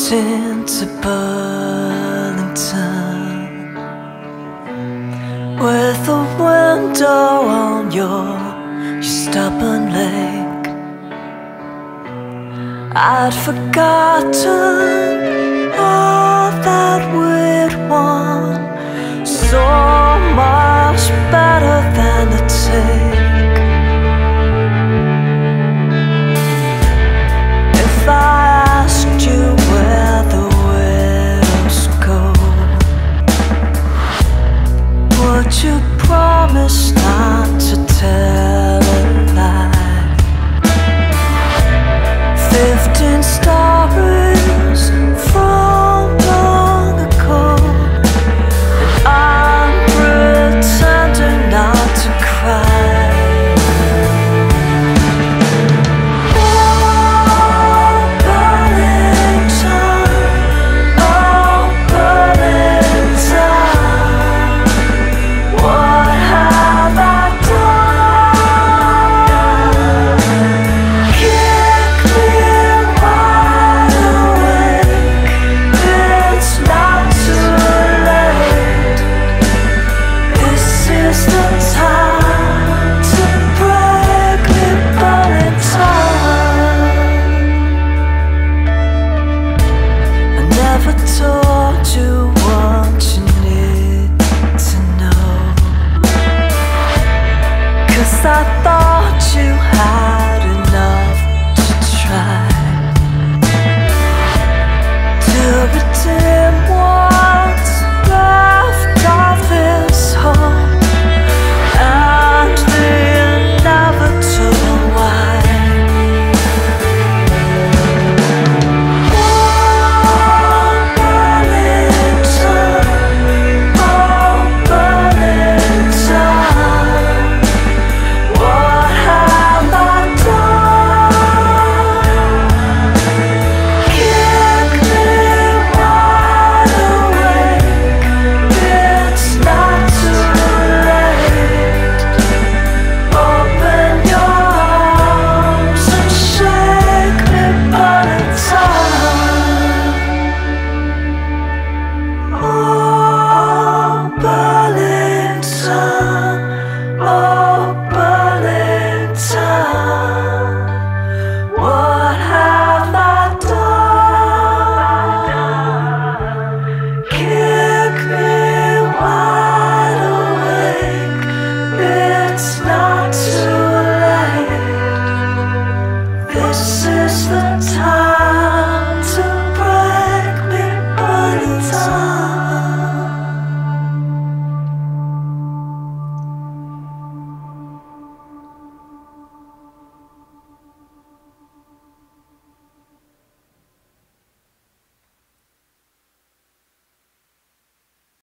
Burlington to Burlington, with a window on your stubborn leg. I'd forgotten all that we'd won, so much better than a take. If I asked you where the widows go, would you promise not to tell a lie? 15 stories